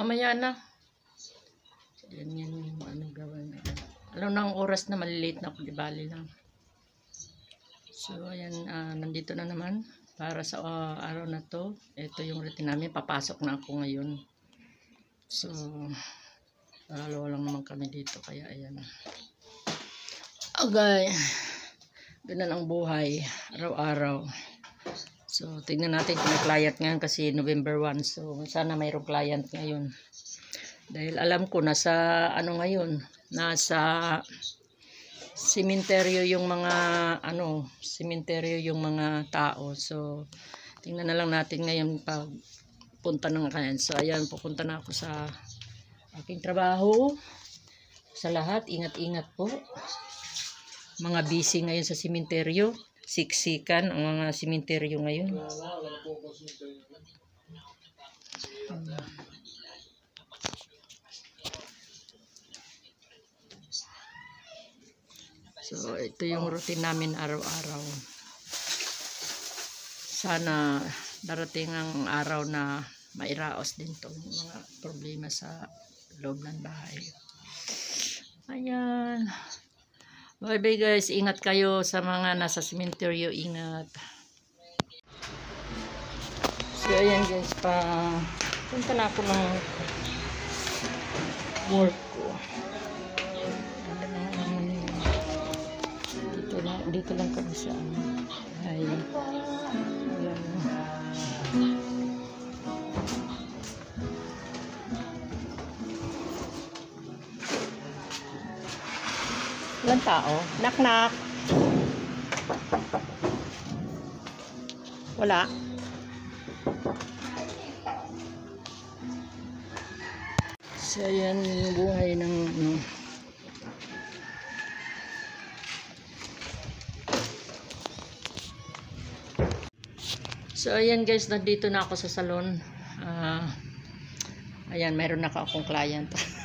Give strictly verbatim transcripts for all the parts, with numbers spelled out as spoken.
Mamaya na. Yan yan yung ano gawin. Alam na ang oras na malilate na ako, di bali lang. So, ayan, uh, nandito na naman para sa uh, araw na to. Ito yung routine namin. Papasok na ako ngayon. So, dalawa lang naman kami dito. Kaya, ayan. Okay. Ganun ang buhay. Araw-araw. So, tignan natin kung may client ngayon kasi November first. So, sana mayroong client ngayon. Dahil alam ko, nasa, ano ngayon, nasa sementeryo yung mga, ano, sementeryo yung mga tao. So, tingnan na lang natin ngayon pag punta ng client. So, ayan, pupunta na ako sa aking trabaho. Sa lahat, ingat-ingat po. Mga busy ngayon sa sementeryo. Siksikan ang mga sementeryo ngayon. Hmm. So, ito yung routine namin araw-araw. Sana darating ang araw na mairaos din to mga problema sa loob ng bahay. Ayan. Bye-bye guys. Ingat kayo sa mga nasa sementeryo. Ingat. So, ayan guys. Pa, punta na ako ng work ko. Dito lang kami sa ay wala na. Walang tao. Knock knock. Wala. So yan yung buhay ng ano. So, ayan guys, nandito na ako sa salon. Uh, ayan, mayroon na akong client.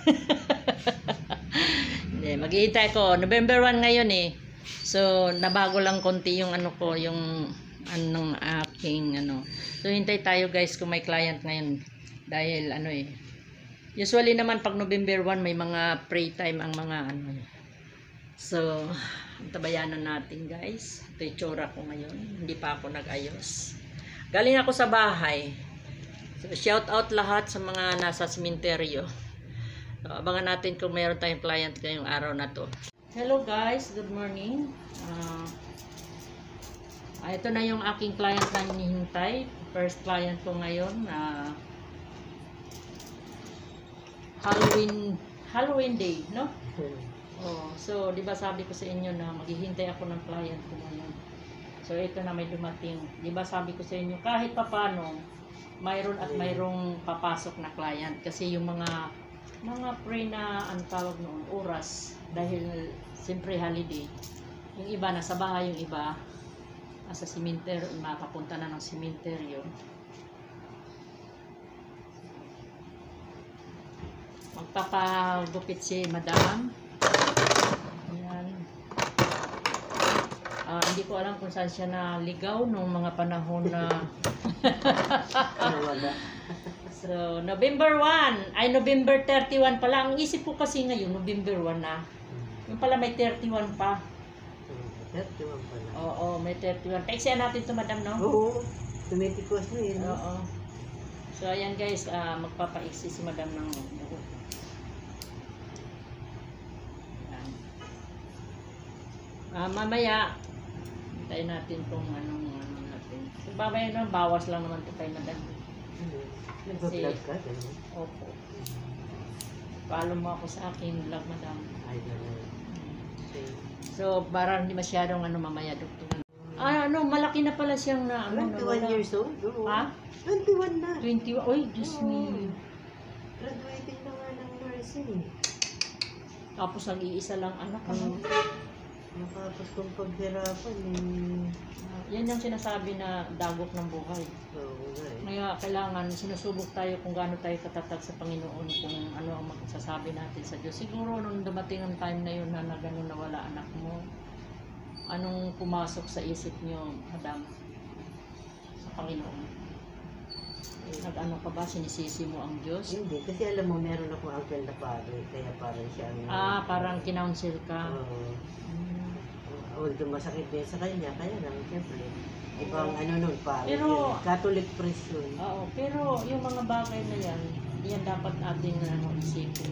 Maghihintay ko. November first ngayon eh. So, nabago lang konti yung ano ko, yung anong aking ano. So, hintay tayo guys kung may client ngayon. Dahil ano eh. Usually naman pag November first may mga pray time ang mga ano. So, tabayanan natin guys. Ito yung tsura ko ngayon. Hindi pa ako nag-ayos. Galing ako sa bahay. So, shout out lahat sa mga nasa sementeryo. So, abangan natin kung mayroon tayong client ngayong araw na to. Hello guys, good morning. Uh, ito na yung aking client na hinihintay. First client ko ngayon na uh, Halloween Halloween day, no? Oh, so, di ba sabi ko sa inyo na maghihintay ako ng client ko ngayon. So, ito na may dumating. Di ba sabi ko sa inyo, kahit papano, mayroon at mayroong papasok na client. Kasi yung mga, mga pre na, ang tawag noon, oras. Dahil, siyempre holiday. Yung iba, nasa bahay yung iba. Nasa sementeryo, mapapunta na ng sementeryo. Magpapagupit si madam. Uh, hindi ko alam kung saan siya naligaw nung mga panahon na so, November first ay November thirty-one pala. Ang isip ko kasi ngayon, November first na. Yung pala may thirty-one pa. thirty-one pala. Oo, may thirty-one. Paiksayan natin ito, madam, no? Oo, tumitikos na yun. Oo. So, ayan guys, uh, magpapaiksi si madam ng buhok. Uh, mamaya, hintayin natin kung anong ano natin. So, babaya naman, bawas lang naman ito kay madam. Nag-vlog ka? Opo. Follow mo ako sa aking vlog, madam. Ay, gano'n. So, para hindi masyadong ano mamaya, doktor. Ah, ano, malaki na pala siyang na, ano, twenty-one years old? Oo. Ha? twenty-one na. twenty-one? Uy, Diyos me. Graduating na nga ng nursing. Tapos, nag-iisa lang anak, ano? Nakapos kong paghirapan eh. Uh, yan yung sinasabi na dagok ng buhay. Oo nga eh. Kaya kailangan sinusubok tayo kung gaano tayo katatag sa Panginoon, kung ano ang magsasabi natin sa Diyos. Siguro nung dumating ang time na yun na, na gano'n nawala anak mo, anong pumasok sa isip nyo, madam, sa Panginoon? Nag-ano ka ba? Sinisisi mo ang Diyos? Hindi, kasi alam mo, meron akong uncle na padre, kaya parang siya ang... Ah, parang kinounsel ka. Oo. Mm. Although masakit din sa kanya, kaya lang, siyempre, ibang ano nun, padre. Pero- yun, Catholic priest yun. Oo, pero yung mga bagay na yan, yan dapat ating ano, isipin.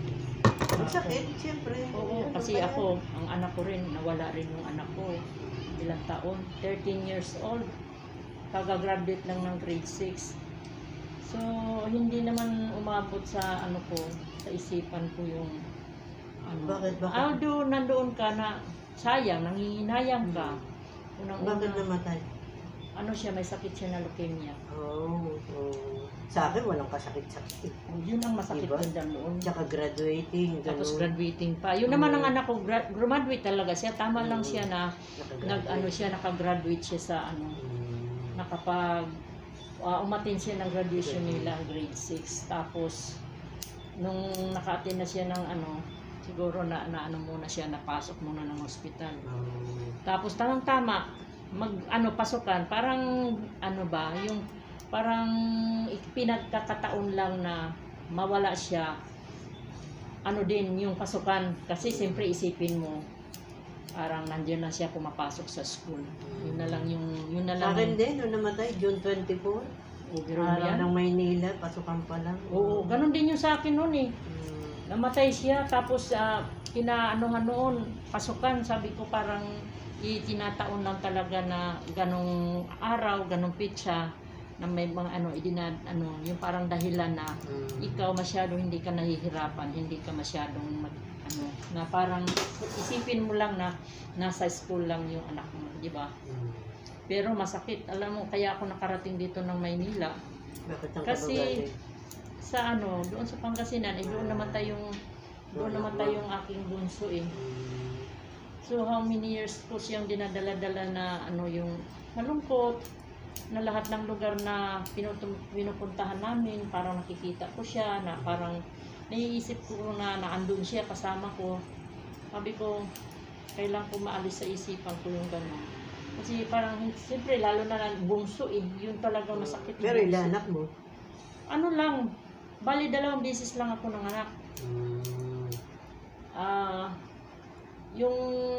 Masakit, siyempre. Oo, Ano, kasi kaya- ako, ang anak ko rin, nawala rin yung anak ko. Ilang taon? thirteen years old. Kagagraduate lang ng grade six. So, hindi naman umabot sa ano ko, sa isipan ko yung ano. Bakit? Bakit? Although nandoon ka na, sayang, nangihinayang ka. Unang-una, Bakit namatay? ano siya, may sakit siya na leukemia. Oo. oo. Sa akin, walang kasakit-sakit. Yun ang masakit Diba? din dyan noon. Tsaka graduating, Tapos ganun. graduating pa. Yun naman ang anak ko, gra- graduate talaga siya. Tama lang Mm. siya na Nakagraduate. nag ano siya, nakagraduate siya sa ano, Mm. nakapag uh, umatin siya ng graduation nila grade six. Tapos nung naka-attend na siya ng ano, siguro na, na ano muna siya, napasok muna ng hospital. Oo. Tapos tamang tama mag ano pasukan, parang ano ba, yung parang pinagkakataon lang na mawala siya. Ano din yung pasukan kasi siyempre isipin mo parang nandiyan na siya pumapasok sa school. Yun na lang yung yun na Sa lang. akin din, nung namatay, June twenty-four. O, biro mo Araw yan? ng Maynila, pasukan pa lang. Oo, ganun din yung sa akin noon eh. Mm. Namatay siya tapos uh, kinaanuhan noon, pasukan, sabi ko parang itinataon lang talaga na ganong araw, ganong pitsa na may mga ano, idinad, ano, yung parang dahilan na Mm. ikaw masyado hindi ka nahihirapan, hindi ka masyadong mag, ano, na parang isipin mo lang na nasa school lang yung anak mo, di ba? Mm. Pero masakit, alam mo, kaya ako nakarating dito ng Maynila. Bakit ang Kasi kabagaling? sa ano, doon sa Pangasinan, eh, doon namatay yung doon namatay yung aking bunso eh. Mm. So how many years ko siyang dinadala-dala na ano yung malungkot na lahat ng lugar na pinutum, pinupuntahan namin, parang nakikita ko siya na parang naiisip ko na naandun siya kasama ko. Sabi ko, kailangan ko maalis sa isipan ko yung gano'n. Kasi parang, siyempre, lalo na ng bungso eh, yun talaga masakit. yung Pero bungso. ilan anak mo? Ano lang, bali dalawang beses lang ako ng anak. Mm. Ah, yung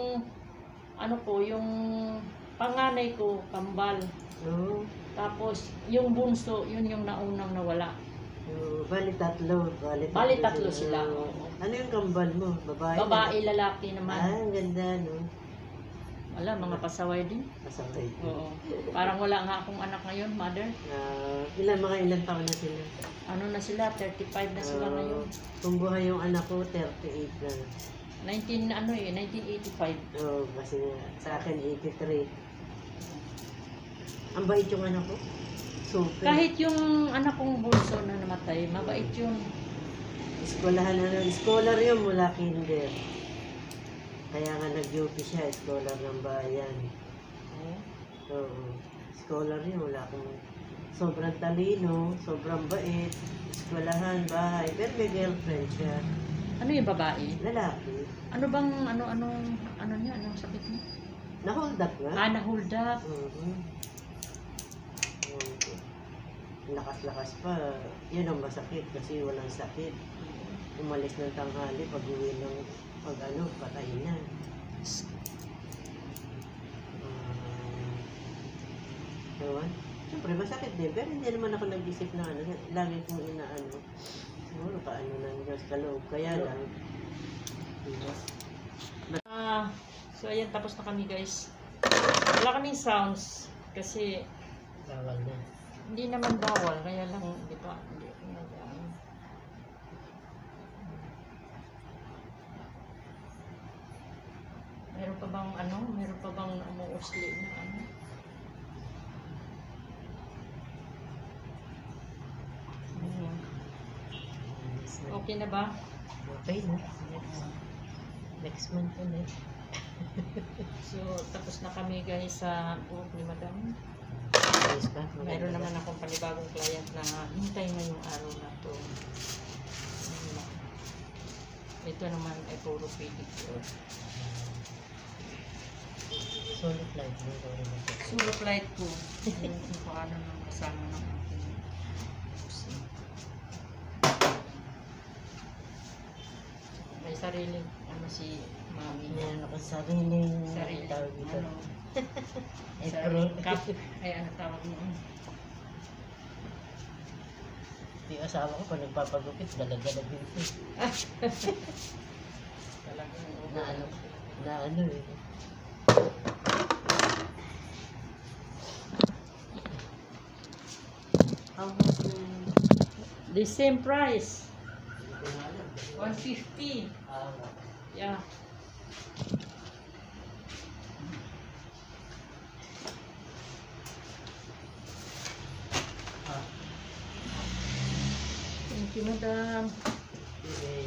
ano ko, yung panganay ko, kambal. Oo. Tapos, yung bunso, yun yung naunang nawala. Oo. Bali tatlo. Bali tatlo, Bali tatlo sila. Oo. Oo. Ano yung kambal mo? Babae? Babae, lalaki Ah, naman. ang ganda, no? Wala, mga pasaway din. Masakay. Oo. Parang wala nga akong anak ngayon, mother. Ah, ilan, mga ilan taon na sila? Ano na sila, thirty-five na sila Ah, ngayon. Kung buhay yung anak ko, thirty-eight na. nineteen, ano eh, nineteen eighty-five. Oo, kasi sa akin, eighty-three. Ang bait yung anak ko. Super. Kahit yung anak kong bunso na namatay, mabait yun. Eskwelahan na ng scholar yun mula kinder. Kaya nga nag-U P siya, scholar ng bayan. Oo. Oo. Scholar yun, wala akong sobrang talino, sobrang bait, eskwelahan, bahay. Pero may girlfriend siya. Ano yung babae? Lalaki. Ano bang, ano, anong, ano niya, anong sakit niya? Na-hold up nga. Ah, na-hold up. Mhm. Oo. Lakas-lakas pa. Yun ang masakit kasi walang sakit. Umalis ng tanghali, pag uwi ng pag ano, patay na. Uh, ewan. Siyempre, masakit din. Pero hindi naman ako nag-isip na ano. Lagi kong inaano. Siguro paano ng Diyos kaloob. Kaya lang. Diba? Ah, so ayan, tapos na kami guys. Wala kaming sounds kasi Bawal na. hindi naman bawal, kaya lang, di ba, hindi ako nag-ano. Meron pa bang ano, meron pa bang umuusli na ano? Ayan. Okay na ba? Okay na. Next, next month ulit. So, tapos na kami guys sa buhok ni Madam. Ayos ba? Meron naman akong panibagong client na hintay ngayong araw na to. Ayan. Ito naman ay puro pedicure. Solid light. Sulok light ko. Yung kung paano nang kasama ng aking May sariling, ano si mami. Meron ako sariling Sariling, tawag dito. ano, Apron. sariling cup. Ay, ano tawag mo? Yung asawa ko, pag nagpapagupit, dalag-dalag din siya. Talagang Na ano, na ano eh. How much yung... The same price. Hindi ko na alam. one fifty. Ah, Yeah. ah, Thank you, madam. okay.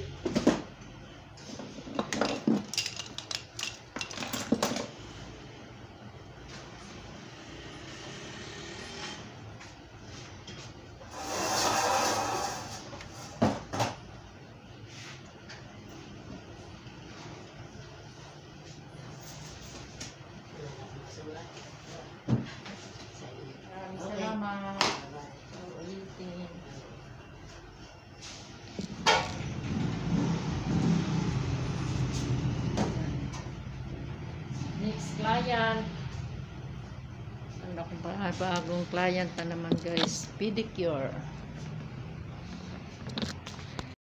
Maraming salamat. So, ulitin. Next client. Ano kung ba bagong client na naman guys. Pedicure.